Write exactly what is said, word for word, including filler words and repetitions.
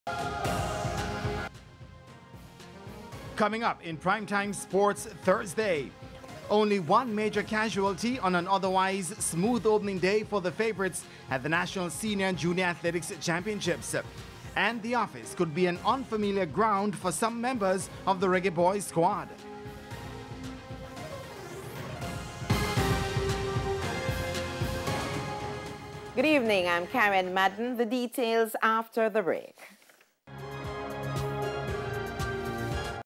Coming up in Primetime Sports Thursday, only one major casualty on an otherwise smooth opening day for the favorites at the National Senior and Junior Athletics Championships. And the office could be an unfamiliar ground for some members of the Reggae Boys squad. Good evening, I'm Karen Madden. The details after the break.